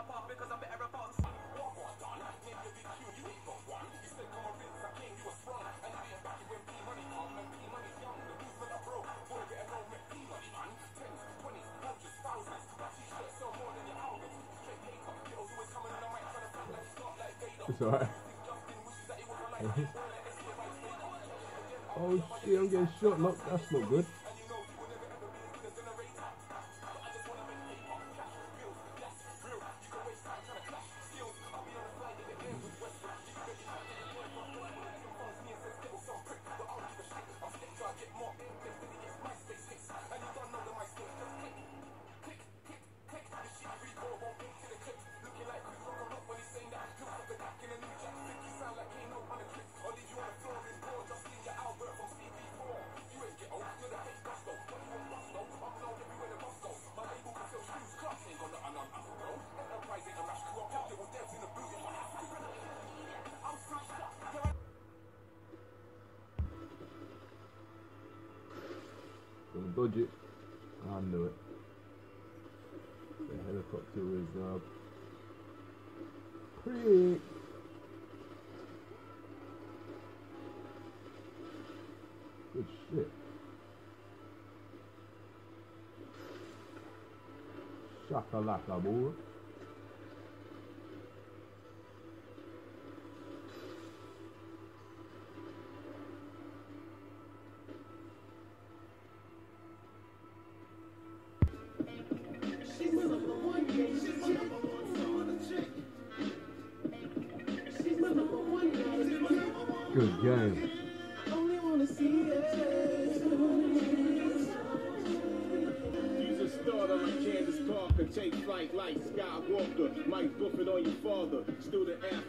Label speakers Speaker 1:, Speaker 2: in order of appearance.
Speaker 1: It's alright. Oh shit, I'm getting shot. Look, that's not good. Gonna dodge it. I knew it. The helicopter is pretty. Good shit. Shakalaka, boy. Good game.
Speaker 2: Kansas Parker, take flight like Skywalker. Mike Buffett on your father. Student